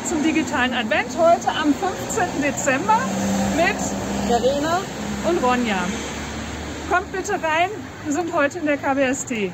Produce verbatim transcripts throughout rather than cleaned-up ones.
zum digitalen Advent heute am fünfzehnten Dezember mit Verena und Ronja. Kommt bitte rein, wir sind heute in der K B S T.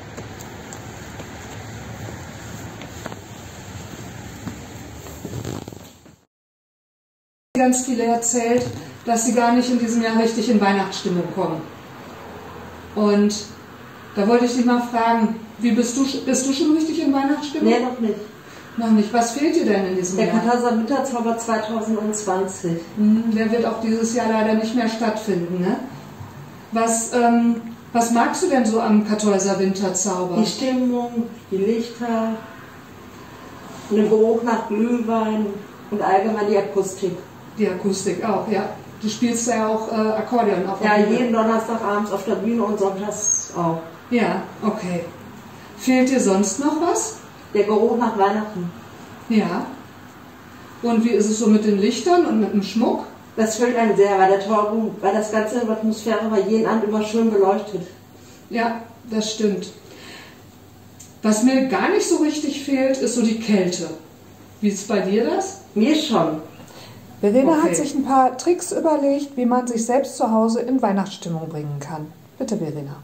Ganz viele erzählt, dass sie gar nicht in diesem Jahr richtig in Weihnachtsstimmung kommen. Und da wollte ich dich mal fragen, wie bist du, bist du schon richtig in Weihnachtsstimmung? Nee, noch nicht. Noch nicht. Was fehlt dir denn in diesem Der Jahr? Der Kartheiser Winterzauber zweitausendzwanzig. Mhm, der wird auch dieses Jahr leider nicht mehr stattfinden, ne? Was, ähm, was magst du denn so am Kartheiser Winterzauber? Die Stimmung, die Lichter, den Geruch nach Glühwein und allgemein die Akustik. Die Akustik auch, ja. Du spielst ja auch äh, Akkordeon auf der Ja, Bühne. jeden Donnerstag abends auf der Bühne und sonntags auch. Ja, okay. Fehlt dir sonst noch was? Der Geruch nach Weihnachten. Ja. Und wie ist es so mit den Lichtern und mit dem Schmuck? Das fehlt einem sehr, weil, der Torben, weil das ganze Atmosphäre bei jeden Abend immer schön beleuchtet. Ja, das stimmt. Was mir gar nicht so richtig fehlt, ist so die Kälte. Wie ist bei dir das? Mir schon. Verena Okay. hat sich ein paar Tricks überlegt, wie man sich selbst zu Hause in Weihnachtsstimmung bringen kann. Bitte, Verena.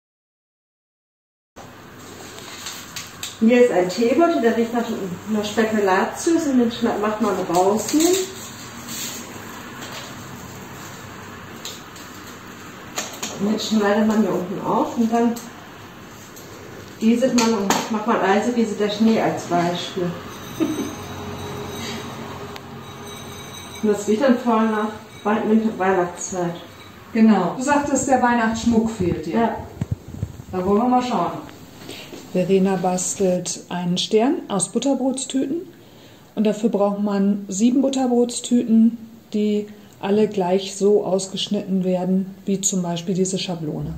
Hier ist ein Teebeutel, der riecht nach einer Spekulatius und den macht man rausnehmen. Und jetzt schneidet man hier unten auf und dann gießt man und macht man also wie der Schnee als Beispiel. Und das riecht dann voll nach Winter- Weihnachtszeit. Genau. Du sagtest, der Weihnachtsschmuck fehlt dir. Ja. Da wollen wir mal schauen. Verena bastelt einen Stern aus Butterbrotstüten und dafür braucht man sieben Butterbrotstüten, die alle gleich so ausgeschnitten werden, wie zum Beispiel diese Schablone.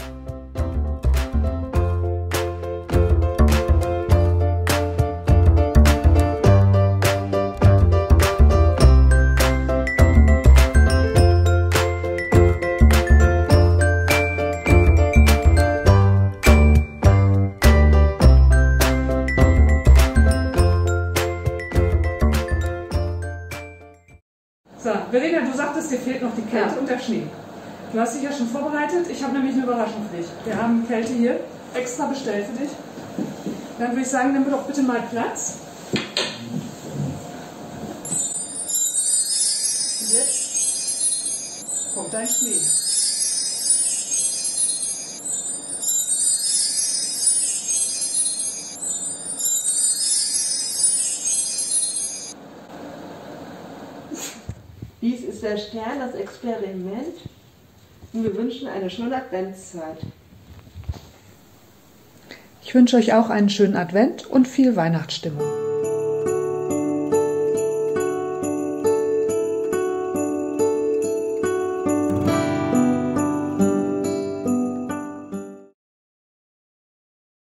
So, Verena, du sagtest, dir fehlt noch die Kälte Ja. und der Schnee. Du hast dich ja schon vorbereitet. Ich habe nämlich eine Überraschung für dich. Wir haben Kälte hier extra bestellt für dich. Dann würde ich sagen, nimm doch bitte mal Platz. Und jetzt kommt dein Schnee. Dies ist der Stern, das Experiment. Und wir wünschen eine schöne Adventszeit. Ich wünsche euch auch einen schönen Advent und viel Weihnachtsstimmung.